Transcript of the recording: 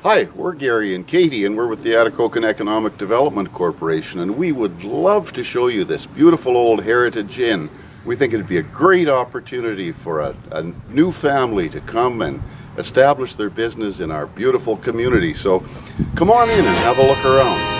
Hi, we're Gary and Katie, and we're with the Atikokan Economic Development Corporation, and we would love to show you this beautiful old heritage inn. We think it'd be a great opportunity for a new family to come and establish their business in our beautiful community. So come on in and have a look around.